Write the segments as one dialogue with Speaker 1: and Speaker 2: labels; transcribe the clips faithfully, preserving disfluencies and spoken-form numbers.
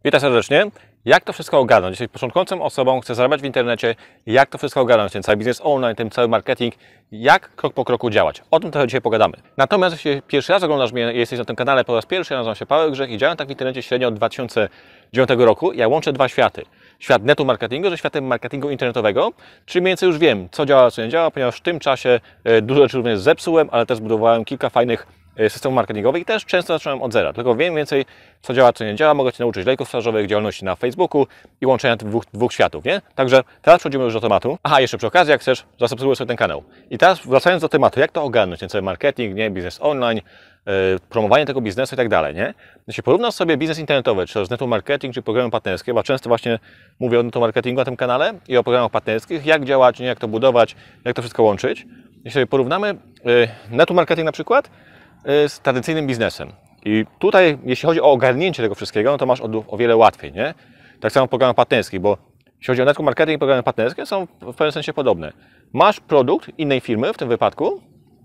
Speaker 1: Witam serdecznie. Jak to wszystko ogarnąć? Jesteś początkującą osobą, chcesz zarabiać w internecie, jak to wszystko ogarnąć, ten cały biznes online, ten cały marketing, jak krok po kroku działać. O tym trochę dzisiaj pogadamy. Natomiast jeśli pierwszy raz oglądasz mnie, jesteś na tym kanale po raz pierwszy, ja nazywam się Paweł Grzech i działam tak w internecie średnio od dwa tysiące dziewiątego roku. Ja łączę dwa światy. Świat netu marketingu ze światem marketingu internetowego, czyli mniej więcej już wiem, co działa, co nie działa, ponieważ w tym czasie dużo rzeczy również zepsułem, ale też zbudowałem kilka fajnych systemów marketingowych i też często zacząłem od zera. Tylko wiem więcej, co działa, co nie działa. Mogę Cię nauczyć lejków sprzedażowych, działalności na Facebooku i łączenia tych dwóch, dwóch światów, nie? Także teraz przechodzimy już do tematu. Aha, jeszcze przy okazji, jak chcesz, zasubskrybuj sobie ten kanał. I teraz wracając do tematu, jak to ogarnąć, ten cały marketing, nie? Biznes online, yy, promowanie tego biznesu i tak dalej, nie? Jeśli porównasz sobie biznes internetowy, czy to z network marketing, czy programy partnerskie, bo często właśnie mówię o network marketingu na tym kanale i o programach partnerskich, jak działać, nie? Jak to budować, jak to wszystko łączyć. Jeśli sobie porównamy yy, network marketing na przykład z tradycyjnym biznesem. I tutaj, jeśli chodzi o ogarnięcie tego wszystkiego, no to masz o, o wiele łatwiej, nie? Tak samo w programach partnerskich, bo jeśli chodzi o network marketing i programy partnerskie, są w pewnym sensie podobne. Masz produkt innej firmy w tym wypadku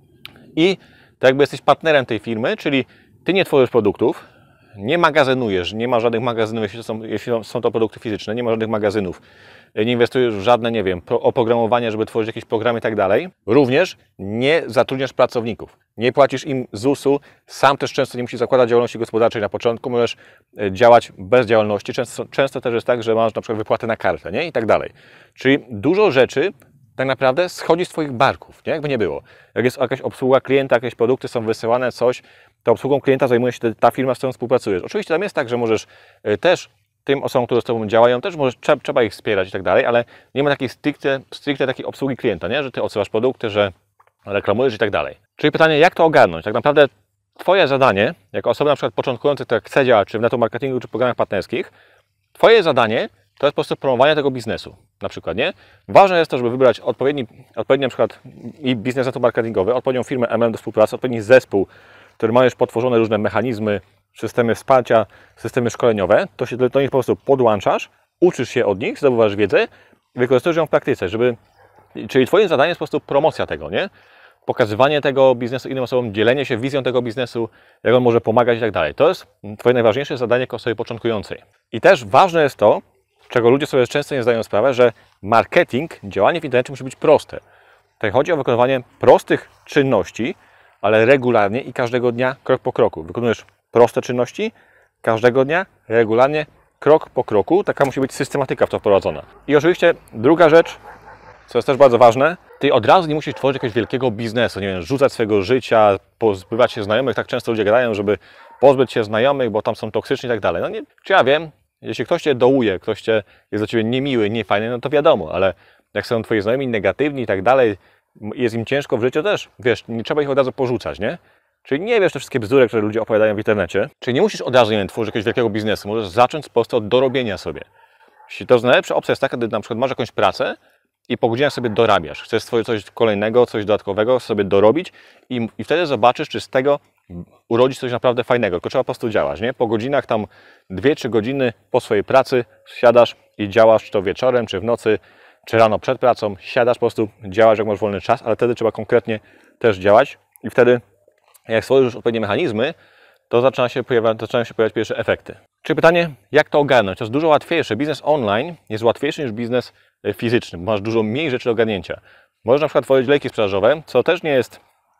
Speaker 1: i tak jakby jesteś partnerem tej firmy, czyli ty nie tworzysz produktów, nie magazynujesz, nie ma żadnych magazynów, jeśli są, jeśli są to produkty fizyczne, nie ma żadnych magazynów, nie inwestujesz w żadne, nie wiem, oprogramowanie, żeby tworzyć jakieś programy i tak dalej. Również nie zatrudniasz pracowników, nie płacisz im zusu, sam też często nie musisz zakładać działalności gospodarczej na początku, możesz działać bez działalności. Często, często też jest tak, że masz na przykład wypłatę na kartę, nie? I tak dalej. Czyli dużo rzeczy tak naprawdę schodzi z Twoich barków, nie? Jakby nie było. Jak jest jakaś obsługa klienta, jakieś produkty są wysyłane, coś, to obsługą klienta zajmuje się ta firma, z którą współpracujesz. Oczywiście tam jest tak, że możesz też tym osobom, które z Tobą działają, też możesz, trzeba ich wspierać i tak dalej, ale nie ma takiej stricte, stricte takiej obsługi klienta, nie? Że Ty odsyłasz produkty, że reklamujesz i tak dalej. Czyli pytanie, jak to ogarnąć? Tak naprawdę Twoje zadanie, jako osoba na przykład początkująca, która chce działać, czy w network marketingu, czy w programach partnerskich, Twoje zadanie to jest po prostu promowanie tego biznesu, na przykład, nie? Ważne jest to, żeby wybrać odpowiedni, odpowiedni na przykład i biznes network marketingowy, odpowiednią firmę M L M do współpracy, odpowiedni zespół, który ma już potworzone różne mechanizmy, systemy wsparcia, systemy szkoleniowe, to się do nich po prostu podłączasz, uczysz się od nich, zdobywasz wiedzę i wykorzystujesz ją w praktyce, żeby... Czyli Twoim zadaniem jest po prostu promocja tego, nie? Pokazywanie tego biznesu innym osobom, dzielenie się wizją tego biznesu, jak on może pomagać i tak dalej. To jest Twoje najważniejsze zadanie jako osoby początkującej. I też ważne jest to, czego ludzie sobie często nie zdają sprawy, że marketing, działanie w internecie musi być proste. Tutaj chodzi o wykonywanie prostych czynności, ale regularnie i każdego dnia, krok po kroku. Wykonujesz proste czynności, każdego dnia, regularnie, krok po kroku. Taka musi być systematyka w to wprowadzona. I oczywiście druga rzecz, co jest też bardzo ważne, Ty od razu nie musisz tworzyć jakiegoś wielkiego biznesu, nie wiem, rzucać swojego życia, pozbywać się znajomych. Tak często ludzie gadają, żeby pozbyć się znajomych, bo tam są toksyczni i tak dalej. No nie, czy ja wiem, jeśli ktoś Cię dołuje, ktoś Cię jest do Ciebie niemiły, niefajny, no to wiadomo, ale jak są Twoi znajomi negatywni i tak dalej, jest im ciężko w życiu też, wiesz, nie trzeba ich od razu porzucać, nie? Czyli nie wiesz te wszystkie bzdury, które ludzie opowiadają w internecie. Czyli nie musisz od razu, nie wiem, tworzyć jakiegoś wielkiego biznesu. Możesz zacząć po prostu od dorobienia sobie. Jeśli to najlepsza opcja jest taka, gdy na przykład masz jakąś pracę i po godzinach sobie dorabiasz. Chcesz stworzyć coś kolejnego, coś dodatkowego, sobie dorobić i, i wtedy zobaczysz, czy z tego urodzi coś naprawdę fajnego. Tylko trzeba po prostu działać, nie? Po godzinach tam dwie trzy godziny po swojej pracy siadasz i działasz, czy to wieczorem, czy w nocy, czy rano przed pracą. Siadasz, po prostu działasz, jak masz wolny czas, ale wtedy trzeba konkretnie też działać i wtedy jak stworzysz już odpowiednie mechanizmy, to zaczyna się pojawiać, zaczynają się pojawiać pierwsze efekty. Czyli pytanie, jak to ogarnąć? To jest dużo łatwiejsze. Biznes online jest łatwiejszy niż biznes fizyczny. Masz dużo mniej rzeczy do ogarnięcia. Możesz na przykład tworzyć lejki sprzedażowe, co też nie jest,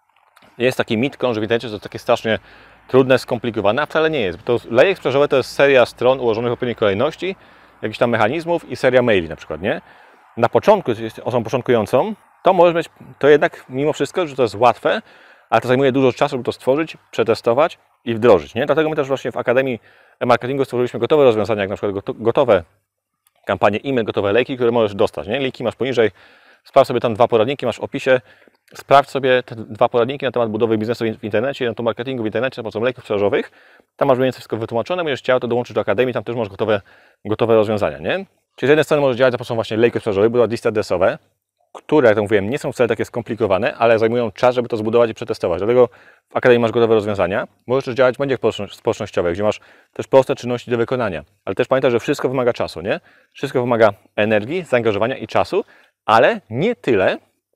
Speaker 1: jest taki mit, krąży w internecie, że to takie strasznie trudne, skomplikowane, a wcale nie jest. To lejek sprzedażowy to jest seria stron ułożonych w odpowiedniej kolejności, jakichś tam mechanizmów i seria maili na przykład, nie? Na początku, jeśli jesteś osobą początkującą, to możesz mieć, to jednak mimo wszystko, że to jest łatwe, ale to zajmuje dużo czasu, żeby to stworzyć, przetestować i wdrożyć, nie? Dlatego my też właśnie w Akademii Marketingu stworzyliśmy gotowe rozwiązania, jak na przykład gotowe kampanie e-mail, gotowe lejki, które możesz dostać, nie? Linki masz poniżej, sprawdź sobie tam dwa poradniki, masz w opisie, sprawdź sobie te dwa poradniki na temat budowy biznesu w internecie, na temat marketingu w internecie, za pomocą lejków sprzedażowych. Tam masz mniej więcej wszystko wytłumaczone, będziesz chciał to dołączyć do Akademii, tam też masz gotowe, gotowe rozwiązania, nie? Czyli z jednej strony możesz działać za pomocą właśnie lejków sprzedażowych, budować listy adresowe, które, jak to mówiłem, nie są wcale takie skomplikowane, ale zajmują czas, żeby to zbudować i przetestować. Dlatego w Akademii masz gotowe rozwiązania. Możesz też działać w mediach społecznościowych, gdzie masz też proste czynności do wykonania. Ale też pamiętaj, że wszystko wymaga czasu, nie? Wszystko wymaga energii, zaangażowania i czasu, ale nie tyle,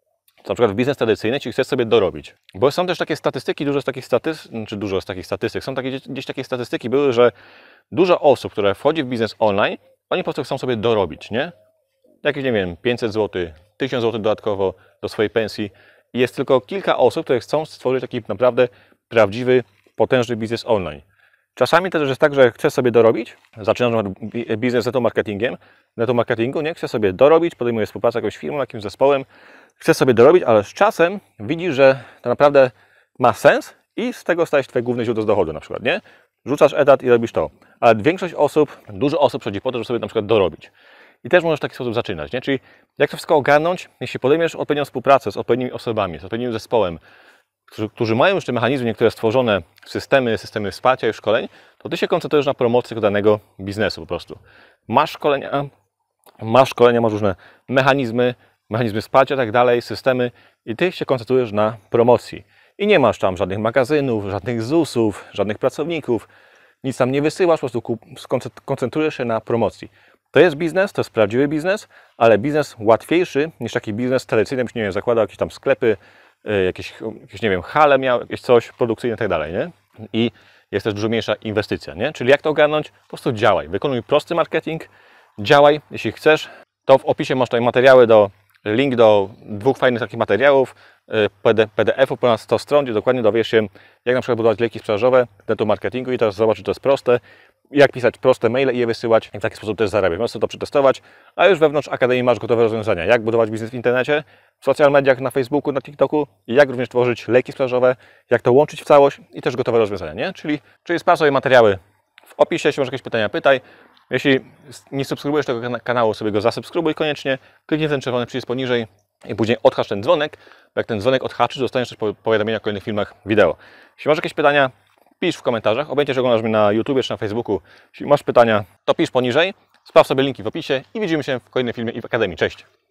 Speaker 1: na przykład w biznes tradycyjny, czyli chcesz sobie dorobić. Bo są też takie statystyki, dużo z takich statystyk, czy dużo z takich statystyk, są takie, gdzieś takie statystyki były, że dużo osób, które wchodzi w biznes online, oni po prostu chcą sobie dorobić, nie? Jakieś, nie wiem, pięćset złotych, tysiąc złotych dodatkowo do swojej pensji. I jest tylko kilka osób, które chcą stworzyć taki naprawdę prawdziwy, potężny biznes online. Czasami też jest tak, że chcę sobie dorobić, zaczynam biznes z network marketingiem, network marketingu, nie? Chcę sobie dorobić, podejmuję współpracę z jakąś firmą, jakimś zespołem, chcę sobie dorobić, ale z czasem widzisz, że to naprawdę ma sens i z tego staje się Twoje główne źródło dochodu na przykład, nie? Rzucasz etat i robisz to. Ale większość osób, dużo osób przychodzi po to, żeby sobie na przykład dorobić. I też możesz w taki sposób zaczynać, nie? Czyli jak to wszystko ogarnąć, jeśli podejmiesz odpowiednią współpracę z odpowiednimi osobami, z odpowiednim zespołem, którzy, którzy mają już te mechanizmy niektóre stworzone, systemy, systemy wsparcia i szkoleń, to Ty się koncentrujesz na promocji danego biznesu po prostu. Masz szkolenia, masz szkolenia, masz różne mechanizmy, mechanizmy wsparcia i tak dalej, systemy i Ty się koncentrujesz na promocji. I nie masz tam żadnych magazynów, żadnych zusów, żadnych pracowników, nic tam nie wysyłasz, po prostu koncentrujesz się na promocji. To jest biznes, to jest prawdziwy biznes, ale biznes łatwiejszy niż taki biznes tradycyjny, byś, nie wiem, zakładał jakieś tam sklepy, jakieś, jakieś nie wiem, hale miał, jakieś coś produkcyjne i tak dalej, nie? I jest też dużo mniejsza inwestycja, nie? Czyli jak to ogarnąć? Po prostu działaj. Wykonuj prosty marketing, działaj, jeśli chcesz, to w opisie masz tutaj materiały do, link do dwóch fajnych takich materiałów, P D F-u ponad sto stron, gdzie dokładnie dowiesz się, jak na przykład budować lejki sprzedażowe w network marketingu i teraz zobacz, czy to jest proste, jak pisać proste maile i je wysyłać i w taki sposób też zarabiać. Możesz to przetestować, a już wewnątrz Akademii masz gotowe rozwiązania, jak budować biznes w internecie, w social mediach, na Facebooku, na TikToku i jak również tworzyć lejki sprzedażowe, jak to łączyć w całość i też gotowe rozwiązania, nie? Czyli, czyli sprawdź sobie materiały w opisie, jeśli masz jakieś pytania, pytaj. Jeśli nie subskrybujesz tego kanału, sobie go zasubskrybuj koniecznie, kliknij ten czerwony przycisk poniżej i później odhacz ten dzwonek, bo jak ten dzwonek odhaczysz, dostaniesz też powiadomienia o kolejnych filmach wideo. Jeśli masz jakieś pytania, pisz w komentarzach, obojętnie, że oglądasz mnie na YouTubie czy na Facebooku. Jeśli masz pytania, to pisz poniżej, sprawdź sobie linki w opisie i widzimy się w kolejnym filmie i w Akademii. Cześć!